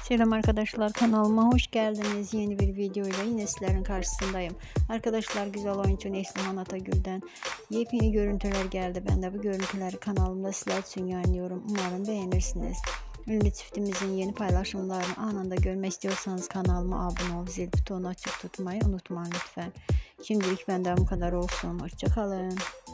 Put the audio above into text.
Selam arkadaşlar, kanalıma hoş geldiniz. Yeni bir videoyla yine sizlerin karşısındayım. Arkadaşlar, güzel oyuncu Neslihan Atagül'den yepyeni görüntüler geldi. Ben de bu görüntüleri kanalımda sizler için yayınlıyorum. Umarım beğenirsiniz. Ünlü çiftimizin yeni paylaşımlarını anında görmek istiyorsanız kanalıma abone olup zil butonunu açık tutmayı unutmayın lütfen. Şimdilik benden bu kadar olsun. Hoşça kalın.